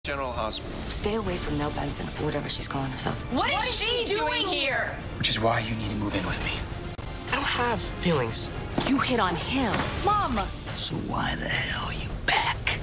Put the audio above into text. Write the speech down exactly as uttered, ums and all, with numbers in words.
General Hospital. Stay away from Nell Benson, or whatever she's calling herself. What is, what is she doing here? Which is why you need to move in with me. I don't have feelings. You hit on him. Mom! So why the hell are you back?